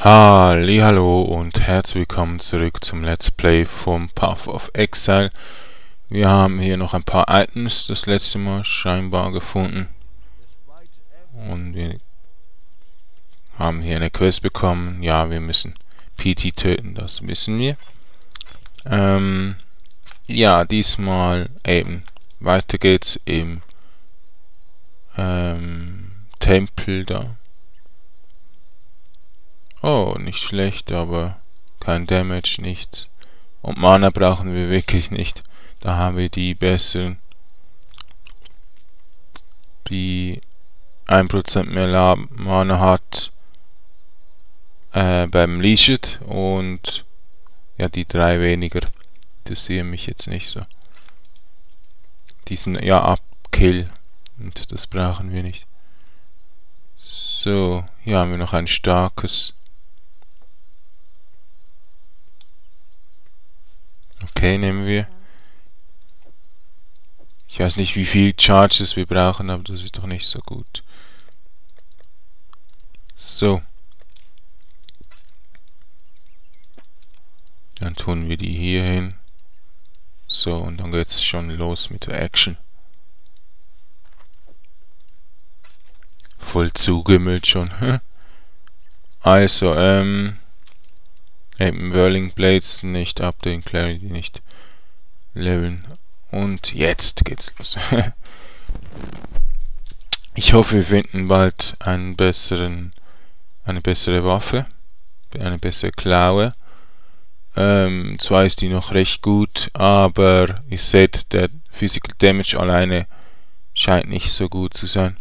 Hallihallo und herzlich willkommen zurück zum Let's Play vom Path of Exile. Wir haben hier noch ein paar Items das letzte Mal scheinbar gefunden. Und wir haben hier eine Quest bekommen. Ja, wir müssen PT töten, das wissen wir. Ja, diesmal eben. Weiter geht's im Tempel da. Oh, nicht schlecht, aber kein Damage, nichts. Und Mana brauchen wir wirklich nicht. Da haben wir die besseren, die 1% mehr Mana hat beim Leashed und ja, die 3 weniger. Interessieren mich jetzt nicht so. Die sind ja Upkill und das brauchen wir nicht. So, hier haben wir noch ein starkes. Okay, nehmen wir. Ich weiß nicht, wie viel Charges wir brauchen, aber das ist doch nicht so gut. So. Dann tun wir die hier hin. So, und dann geht's schon los mit der Action. Voll zugemüllt schon. Also, eben Whirling Blades nicht updaten, Clarity nicht leveln. Und jetzt geht's los. Ich hoffe, wir finden bald eine bessere Waffe. Eine bessere Klaue. Zwar ist die noch recht gut, aber ihr seht, der Physical Damage alleine scheint nicht so gut zu sein.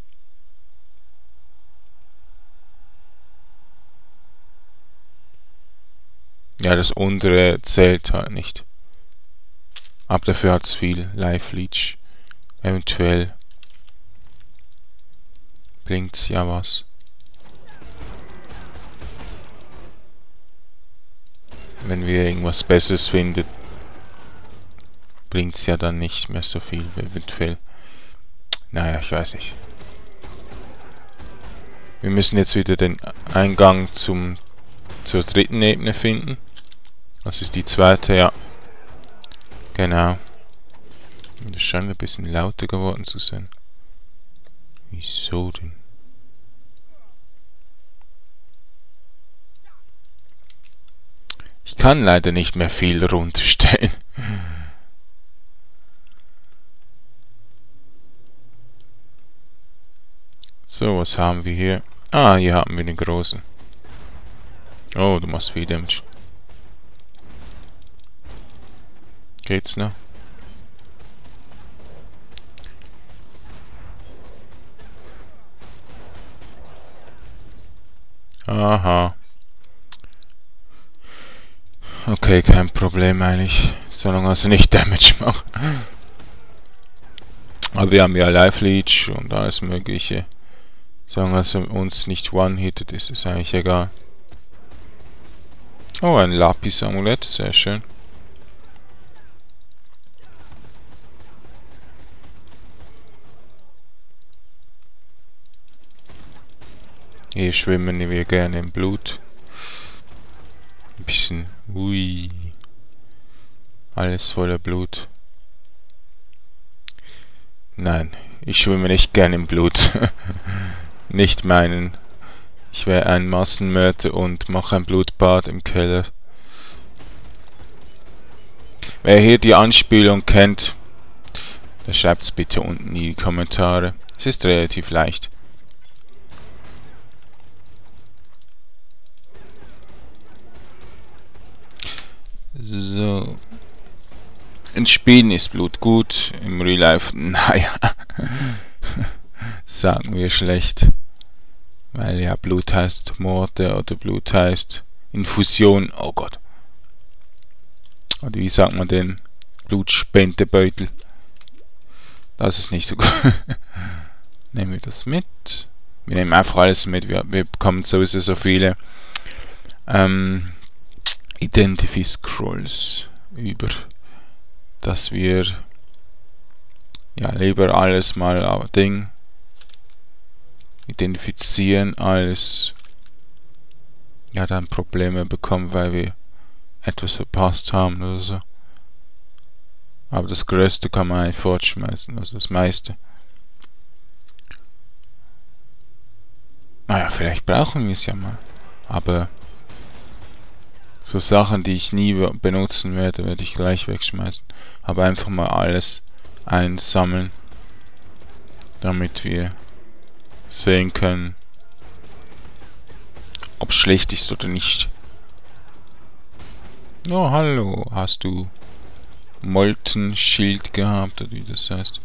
Ja, das untere zählt halt nicht. Aber dafür hat es viel Life Leech. Eventuell bringt's ja was. Wenn wir irgendwas Besseres finden, bringt's ja dann nicht mehr so viel. Eventuell. Naja, ich weiß nicht. Wir müssen jetzt wieder den Eingang zur dritten Ebene finden. Das ist die zweite, ja. Genau. Das scheint ein bisschen lauter geworden zu sein. Wieso denn? Ich kann leider nicht mehr viel runterstellen. So, was haben wir hier? Ah, hier haben wir den großen. Oh, du machst viel Damage. Geht's noch? Aha. Okay, kein Problem eigentlich. Solange er nicht Damage macht. Aber wir haben ja Life Leech und alles mögliche. Solange er uns nicht one-hittet, ist es eigentlich egal. Oh, ein Lapis-Amulett, sehr schön. Hier schwimmen wir gerne im Blut. Ein bisschen, ui. Alles voller Blut. Nein, ich schwimme nicht gerne im Blut. Nicht meinen. Ich wäre ein Massenmörder und mache ein Blutbad im Keller. Wer hier die Anspielung kennt, der schreibt es bitte unten in die Kommentare. Es ist relativ leicht. So. In Spielen ist Blut gut, im Real Life, naja. Sagen wir schlecht. Weil ja Blut heißt Morde oder Blut heißt Infusion. Oh Gott. Oder wie sagt man den? Blutspendebeutel. Das ist nicht so gut. Nehmen wir das mit. Wir nehmen einfach alles mit. Wir bekommen sowieso so viele Identify Scrolls über, dass wir ja lieber alles mal identifizieren als ja dann Probleme bekommen, weil wir etwas verpasst haben oder so. Aber das Größte kann man eigentlich fortschmeißen, also das meiste. Naja, vielleicht brauchen wir es ja mal. Aber so Sachen, die ich nie benutzen werde, werde ich gleich wegschmeißen. Aber einfach mal alles einsammeln, damit wir sehen können, ob es schlecht ist oder nicht. Oh, hallo, hast du Molten Schild gehabt, oder wie das heißt?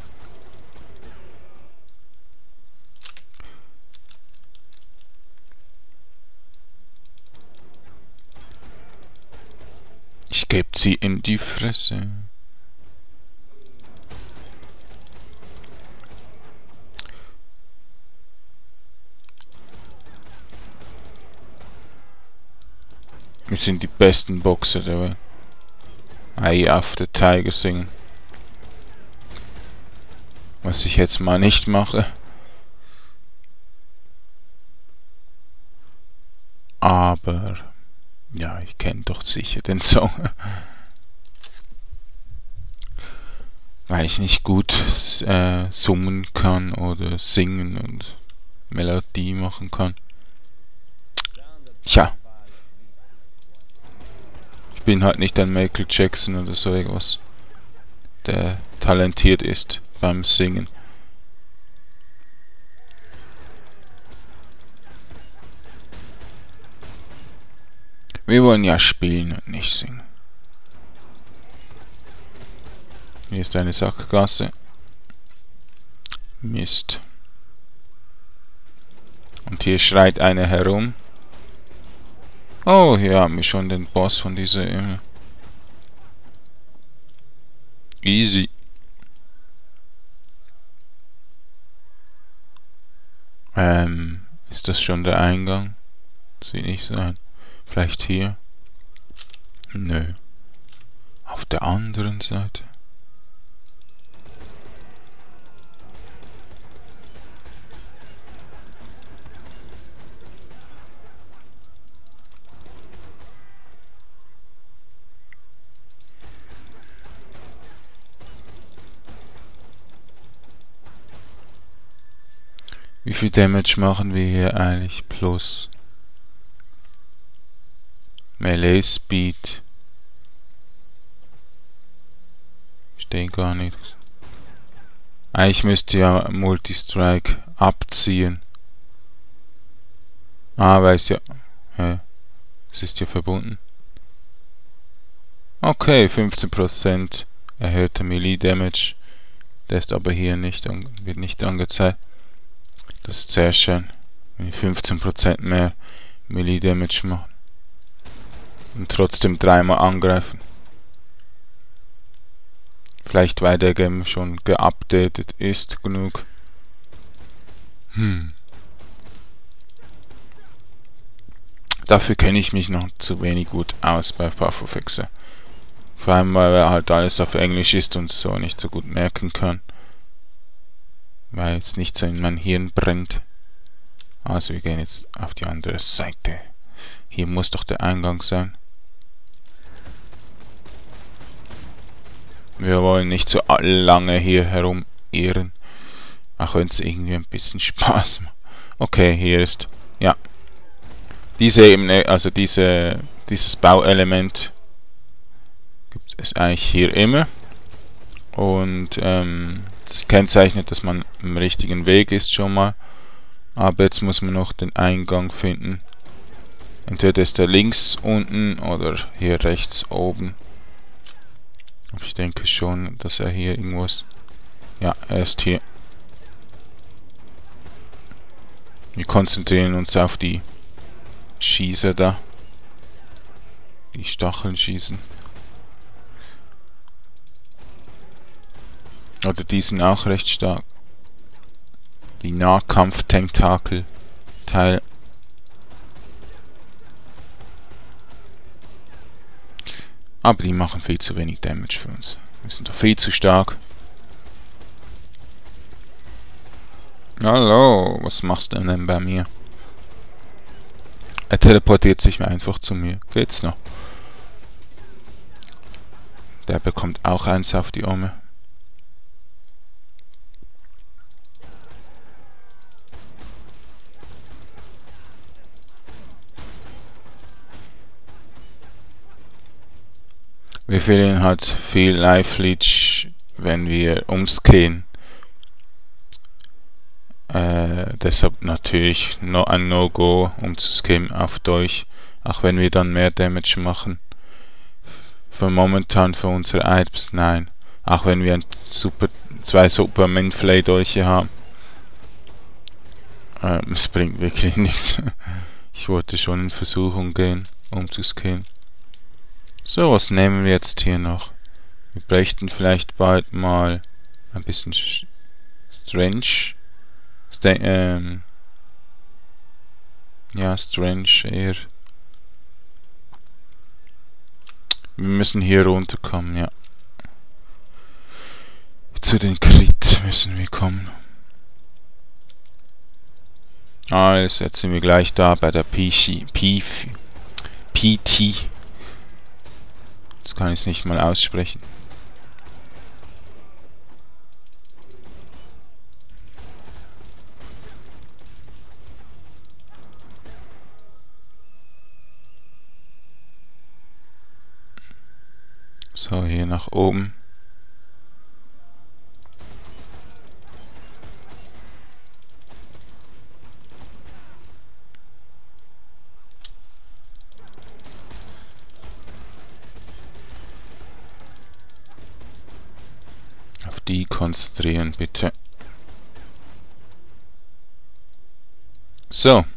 Ich geb sie in die Fresse. Wir sind die besten Boxer der Welt. Eye of the Tiger singen. Was ich jetzt mal nicht mache. Aber ja, ich kenne doch sicher den Song. Weil ich nicht gut summen kann oder singen und Melodie machen kann. Tja. Ich bin halt nicht ein Michael Jackson oder so irgendwas, der talentiert ist beim Singen. Wir wollen ja spielen und nicht singen. Hier ist eine Sackgasse. Mist. Und hier schreit einer herum. Oh, hier haben wir schon den Boss von dieser Easy. Ist das schon der Eingang? Sieht nicht sein. Vielleicht hier? Nö. Auf der anderen Seite. Wie viel Damage machen wir hier eigentlich? Plus Melee Speed. Steht gar nichts. Eigentlich müsste ja Multistrike abziehen. Ah, weiß ja. Ja. Es ist ja verbunden. Okay, 15% erhöhter Melee Damage. Der ist aber hier nicht, wird nicht angezeigt. Das ist sehr schön, wenn ich 15% mehr Melee Damage machen und trotzdem dreimal angreifen. Vielleicht weil der Game schon geupdatet ist genug. Dafür kenne ich mich noch zu wenig gut aus bei Path of Exile. Vor allem weil halt alles auf Englisch ist und so nicht so gut merken kann. Weil es nicht so in mein Hirn brennt. Also wir gehen jetzt auf die andere Seite. Hier muss doch der Eingang sein. Wir wollen nicht so lange hier herum irren. Auch wenn es irgendwie ein bisschen Spaß macht. Okay, hier ist... Ja. Diese Ebene, also dieses Bauelement gibt es eigentlich hier immer. Und es kennzeichnet, dass man im richtigen Weg ist schon mal. Aber jetzt muss man noch den Eingang finden. Entweder ist er links unten oder hier rechts oben. Aber ich denke schon, dass er hier irgendwo ist. Ja, er ist hier. Wir konzentrieren uns auf die Schießer da. Die Stacheln schießen. Oder die sind auch recht stark. Die Nahkampf-Tentakel-Teil. Aber die machen viel zu wenig Damage für uns. Wir sind doch viel zu stark. Hallo, was machst du denn bei mir? Er teleportiert sich mir einfach zu mir. Geht's noch? Der bekommt auch eins auf die Omme. Wir verlieren halt viel Life Leech, wenn wir umscannen. Deshalb natürlich ein No-Go, um zu scammen auf Dolch, auch wenn wir dann mehr Damage machen. Für momentan für unsere Items, nein. Auch wenn wir zwei Super Minflay Dolche haben. Es bringt wirklich nichts. Ich wollte schon in Versuchung gehen, um zu scammen. So, was nehmen wir jetzt hier noch? Wir bräuchten vielleicht bald mal ein bisschen Strange. Ja, Strange eher. Wir müssen hier runterkommen, ja. Zu den Crit müssen wir kommen. Alles, jetzt sind wir gleich da bei der PT. Das kann ich nicht mal aussprechen. So, hier nach oben. Auf die konzentrieren, bitte. So.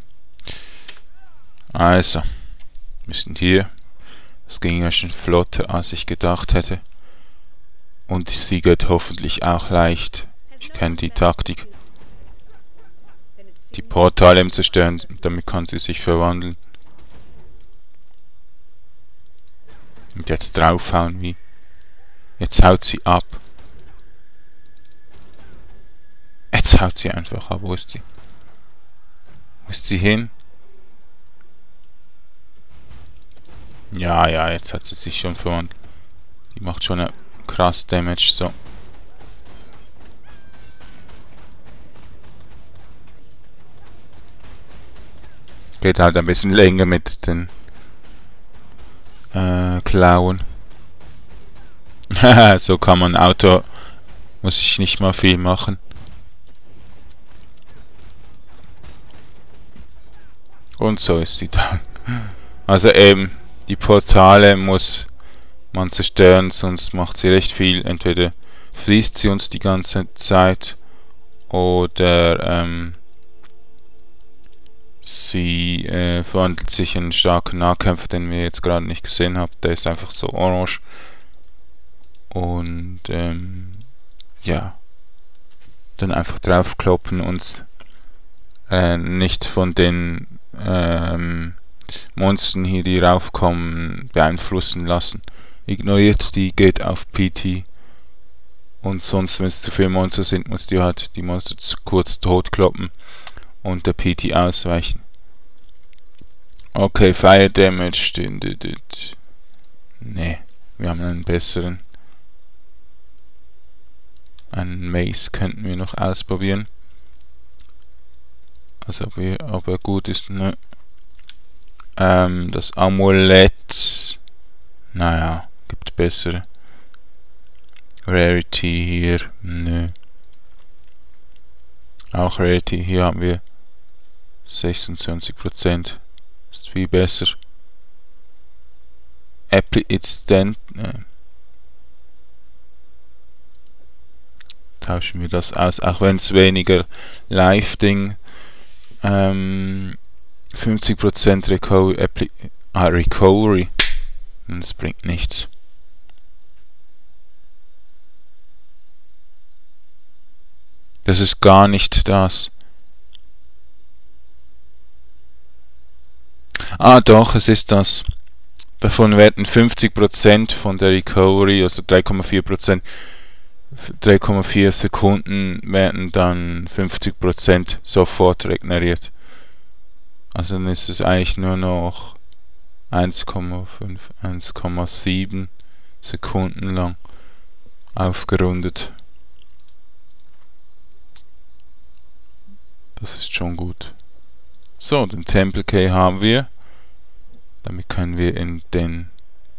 Also. Wir sind hier. Das ging ja schon flotter, als ich gedacht hätte. Und sie geht hoffentlich auch leicht. Ich kenne die Taktik. Die Portale im Zerstören, damit kann sie sich verwandeln. Und jetzt draufhauen wie. Jetzt haut sie ab. Jetzt haut sie einfach ab. Wo ist sie? Wo ist sie hin? Ja, jetzt hat sie sich schon verwandelt. Die macht schon eine krass Damage, so. Geht halt ein bisschen länger mit den Klauen. So kann man Auto, muss ich nicht mal viel machen. Und so ist sie da. Also eben, die Portale muss man zerstören, sonst macht sie recht viel. Entweder fließt sie uns die ganze Zeit oder sie verwandelt sich in einen starken Nahkämpfer, den wir jetzt gerade nicht gesehen haben. Der ist einfach so orange. Und ja, dann einfach draufkloppen und nicht von den Monstern hier, die raufkommen, beeinflussen lassen. Ignoriert die, geht auf PT. Und sonst, wenn es zu viele Monster sind, muss die halt die Monster kurz totkloppen und der PT ausweichen. Okay, Fire Damage. Ne, wir haben einen besseren. Einen Mace könnten wir noch ausprobieren. Also ob er gut ist, ne? Das Amulett, naja, gibt bessere. Rarity hier, nö. Auch Rarity, hier haben wir 26%. Ist viel besser. Apply Instant, ne. Tauschen wir das aus, auch wenn es weniger Live-Ding 50% Recovery. Das bringt nichts. Das ist gar nicht das. Ah doch, es ist das. Davon werden 50% von der Recovery, also 3,4%, 3,4 Sekunden werden dann 50% sofort regeneriert. Also dann ist es eigentlich nur noch 1,5, 1,7 Sekunden lang aufgerundet. Das ist schon gut. So, den Temple Key haben wir. Damit können wir den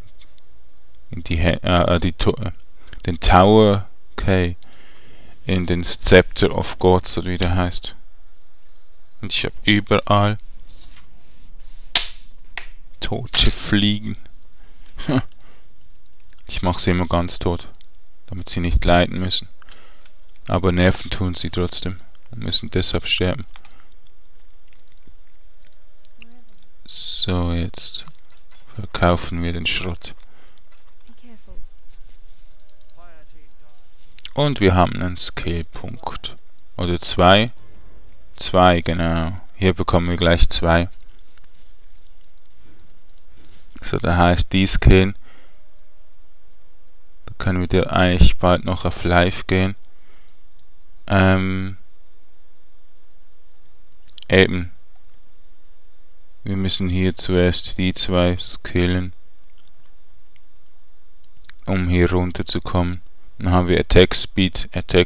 Tower Key in den Scepter of Gods, oder wie der heißt. Und ich habe überall tote Fliegen. Ich mache sie immer ganz tot, damit sie nicht leiden müssen. Aber nerven tun sie trotzdem und müssen deshalb sterben. So, jetzt verkaufen wir den Schrott. Und wir haben einen Skill-Punkt. Oder 2. 2, genau. Hier bekommen wir gleich 2. So, da heißt die Skill. Da können wir eigentlich bald noch auf Live gehen. Eben. Wir müssen hier zuerst die 2 skillen, um hier runter zu kommen. Dann haben wir Attack Speed,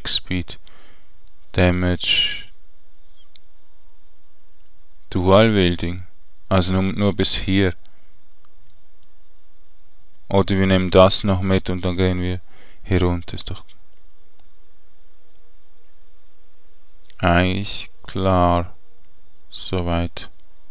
Damage, Dual Wielding. Also nur bis hier. Oder wir nehmen das noch mit und dann gehen wir hier runter. Ist doch eigentlich klar. Soweit.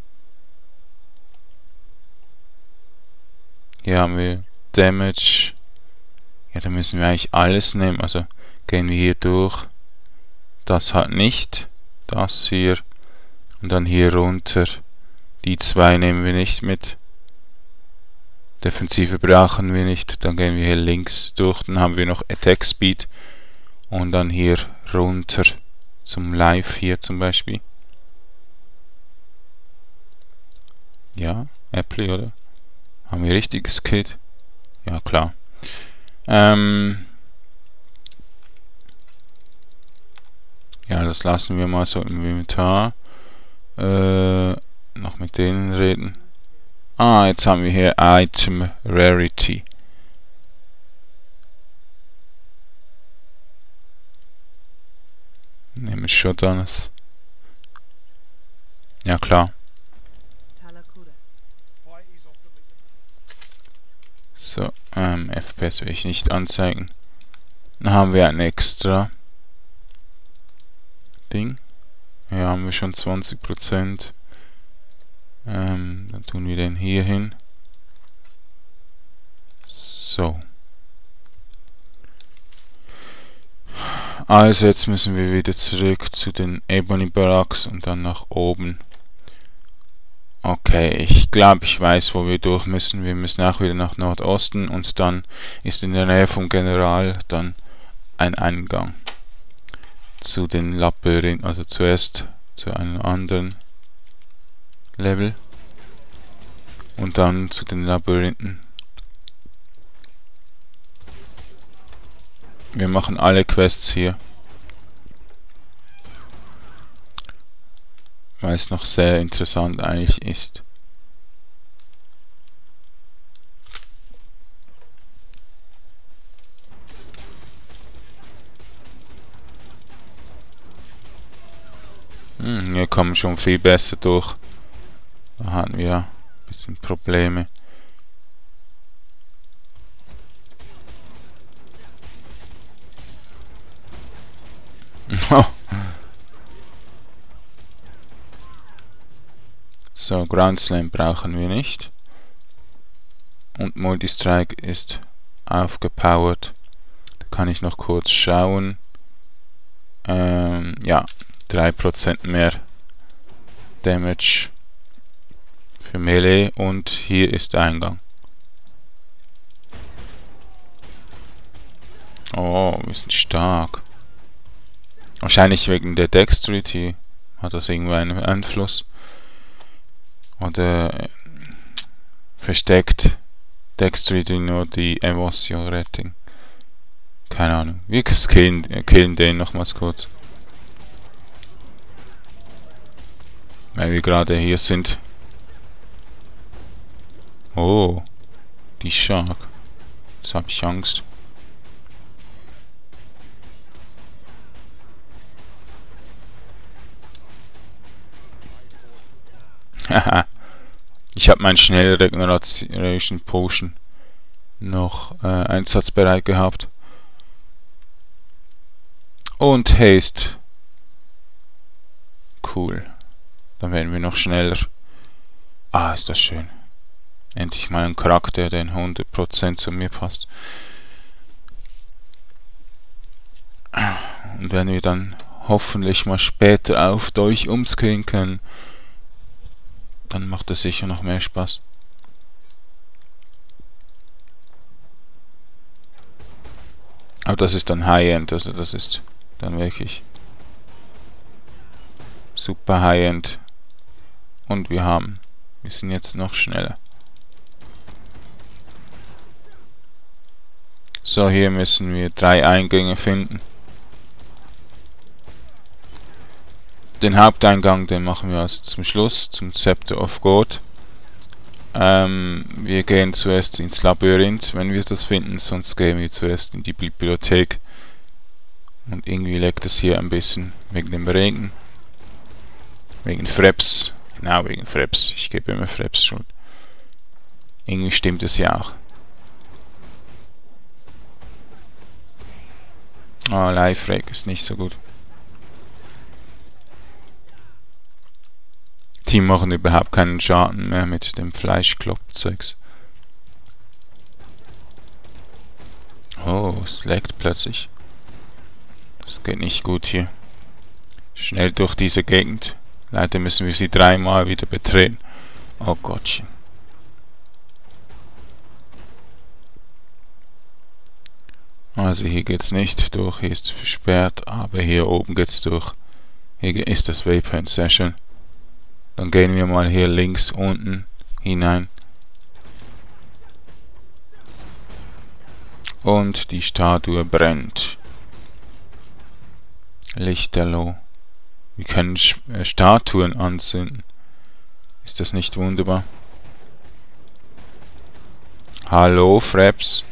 Hier haben wir Damage. Ja, da müssen wir eigentlich alles nehmen. Also gehen wir hier durch. Das hat nicht. Das hier. Und dann hier runter. Die 2 nehmen wir nicht mit. Defensive brauchen wir nicht. Dann gehen wir hier links durch. Dann haben wir noch Attack Speed. Und dann hier runter zum Live hier zum Beispiel. Ja, Apple, oder? Haben wir richtiges Kit? Ja, klar. Ja, das lassen wir mal so im Inventar. Noch mit denen reden. Ah, jetzt haben wir hier Item Rarity. Nehmen wir Shotguns. Ja, klar. So, FPS will ich nicht anzeigen. Dann haben wir ein extra Ding. Hier haben wir schon 20%. Dann tun wir den hier hin. So. Also jetzt müssen wir wieder zurück zu den Ebony Barracks und dann nach oben. Okay, ich glaube, ich weiß, wo wir durch müssen. Wir müssen auch wieder nach Nordosten und dann ist in der Nähe vom General dann ein Eingang zu den Labyrinthen, also zuerst zu einem anderen Level und dann zu den Labyrinthen. Wir machen alle Quests hier, weil es noch sehr interessant eigentlich ist. Hier kommen wir schon viel besser durch. Da hatten wir ein bisschen Probleme. So, Ground Slam brauchen wir nicht. Und Multistrike ist aufgepowert. Da kann ich noch kurz schauen. Ja, 3% mehr Damage für Melee und hier ist der Eingang. Oh, wir sind stark. Wahrscheinlich wegen der Dexterity hat das irgendwie einen Einfluss. Oder versteckt Dexterity nur die Emotion Retting. Keine Ahnung. Wir killen den nochmals kurz. weil wir gerade hier sind. Oh, die Shark. Jetzt habe ich Angst. Haha. Ich habe meinen Schnellregeneration Potion noch einsatzbereit gehabt. Und Haste. Cool. Dann werden wir noch schneller. Ah, ist das schön. Endlich mal ein Charakter, der 100% zu mir passt. Und wenn wir dann hoffentlich mal später auf Dolch umskillen können, dann macht das sicher noch mehr Spaß. Aber das ist dann High-End, also das ist dann wirklich super High-End. Und wir sind jetzt noch schneller. So, hier müssen wir 3 Eingänge finden. Den Haupteingang, den machen wir also zum Schluss, zum Scepter of God. Wir gehen zuerst ins Labyrinth, wenn wir das finden, sonst gehen wir zuerst in die Bibliothek. Und irgendwie leckt es hier ein bisschen wegen dem Regen. Wegen Freps. Genau, wegen Freps. Ich gebe immer Freps Schuld. Irgendwie stimmt es ja auch. Ah, Live-Reg ist nicht so gut. Die machen überhaupt keinen Schaden mehr mit dem Fleischkloppzeugs. Oh, es leckt plötzlich. Das geht nicht gut hier. Schnell durch diese Gegend. Leider müssen wir sie 3-mal wieder betreten. Oh Gottchen. Also hier geht's nicht durch, hier ist versperrt, aber hier oben geht's durch. Hier ist das Waypoint, sehr schön. Dann gehen wir mal hier links unten hinein. Und die Statue brennt. Lichterloh. Wir können Statuen anzünden. Ist das nicht wunderbar? Hallo, Freps.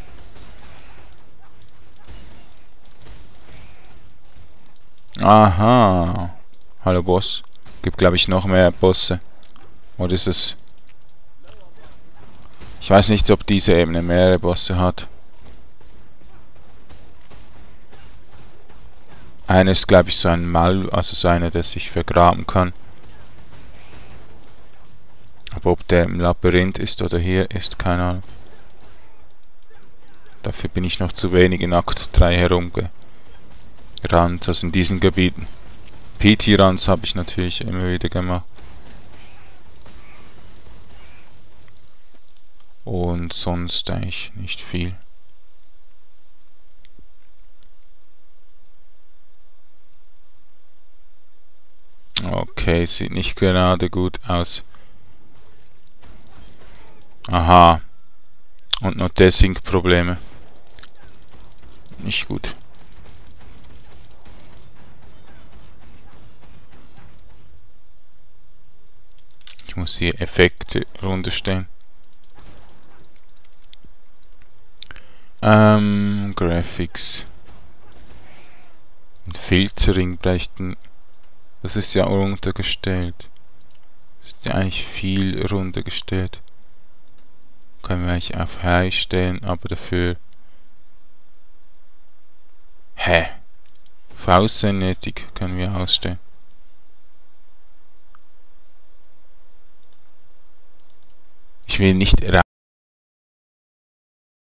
Aha. Hallo, Boss. Gibt, glaube ich, noch mehr Bosse. Oder ist es... Ich weiß nicht, ob diese Ebene mehrere Bosse hat. Einer ist, glaube ich, so ein also so einer, der sich vergraben kann. Aber ob der im Labyrinth ist oder hier ist, keine Ahnung. Dafür bin ich noch zu wenig in Akt 3 herumgerannt, also in diesen Gebieten. PT-Runs habe ich natürlich immer wieder gemacht. Und sonst eigentlich nicht viel. Okay, sieht nicht gerade gut aus. Aha. Und noch Desync-Probleme. Nicht gut. Ich muss hier Effekte runterstellen. Graphics. Und Filtering bräuchten. Das ist ja runtergestellt. Das ist ja eigentlich viel runtergestellt. Können wir eigentlich auf High stellen, aber dafür... Hä? V-Sen nötig können wir ausstellen. Ich will nicht